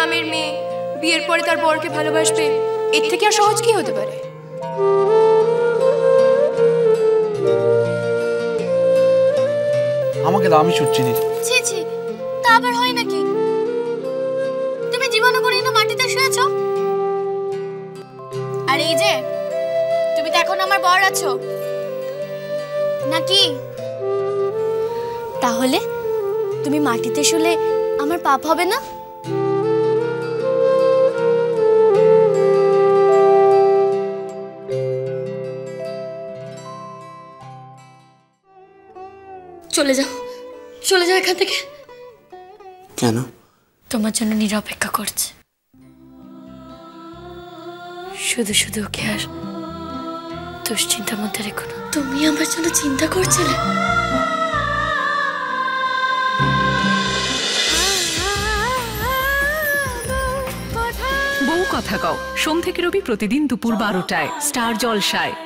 গ্রামের মেয়ে বিয়ের পরে তার বরকে ভালোবাসবে, এর থেকে আর সহজ কি হতে পারে? আমাকে দাও, আমি ছুটছি নি। ছি ছি, তা আবার হয় নাকি? তুমি জীবনে কোনদিনও মাটিতে শুয়েছো? আর এই যে তুমি তো এখন আমার বর আছো নাকি? তাহলে তুমি মাটিতে শুলে আমার পাপ হবে না? চলে যাও, চলে যাও এখান থেকে। কেন? তোমার জন্য নীরা অপেক্ষা করছে। শুধু শুধু ওকে আর দুশ্চিন্তার মধ্যে রেখো না। তুমি আমার জন্য চিন্তা করছিলে? বউ কথা কও, সোম থেকে রবি প্রতিদিন দুপুর 12টায় স্টার জলসায়।